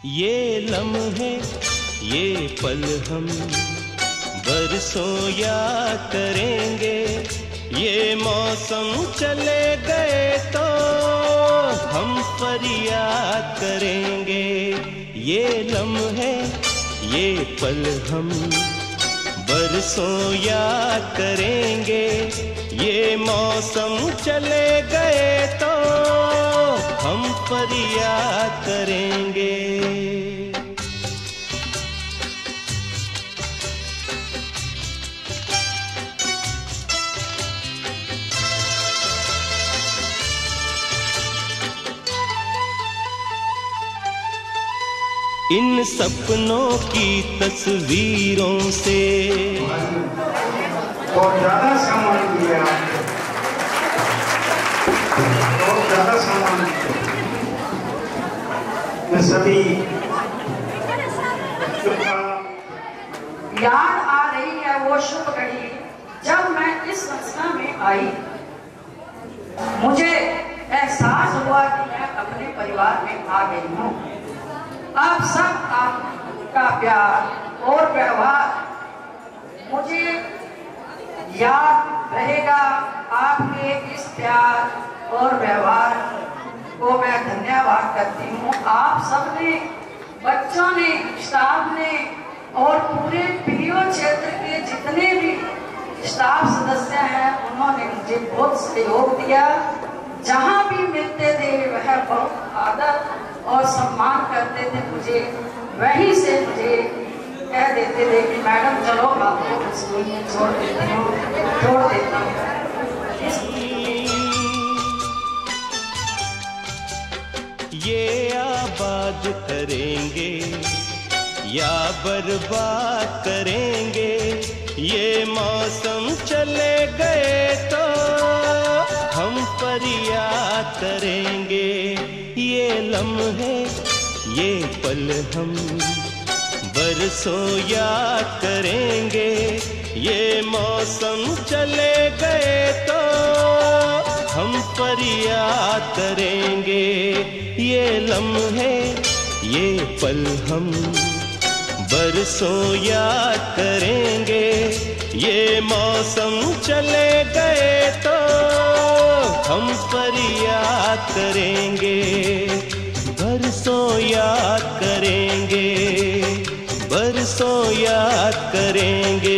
ये लम्हे ये पल हम बरसों याद करेंगे। ये मौसम चले गए तो हम फरियाद करेंगे। ये लम्हे ये पल हम बरसों याद करेंगे। ये मौसम चले गए तो हम फरियाद करेंगे। इन सपनों की तस्वीरों से बहुत ज्यादा सामान दिया, बहुत ज्यादा सामान मैं सभी याद आ रही है वो शुभ घड़ी जब मैं इस संस्था में आई। मुझे एहसास हुआ कि मैं अपने परिवार में आ गई हूँ। आप सब आपका प्यार और व्यवहार मुझे याद रहेगा। आपके इस प्यार और व्यवहार को मैं धन्यवाद करती हूँ। आप सबने, बच्चों ने, स्टाफ ने और पूरे पीओ क्षेत्र के जितने भी स्टाफ सदस्य हैं उन्होंने मुझे बहुत सहयोग दिया। जहाँ भी मिलते थे वह बहुत आदर और सम्मान करते थे मुझे। वहीं से मुझे कह देते थे कि मैडम चलो आपको स्कूल में छोड़ देती हूँ। ये आबाद करेंगे या बर्बाद करेंगे। ये मौसम चले गए तो हम फरियाद करेंगे। ये लम्हे ये पल हम बरसों याद करेंगे। ये मौसम चले गए तो हम फरियाद करेंगे। ये लम्हे ये पल हम बरसों याद करेंगे। ये मौसम चले गए तो हम फरियाद करेंगे। बरसों याद करेंगे, बरसों याद करेंगे।